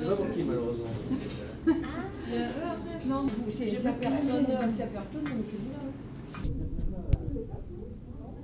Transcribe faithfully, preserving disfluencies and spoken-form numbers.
sais pas pour qui, malheureusement. Non, s'il n'y a personne, s'il n'y a personne, on est que là.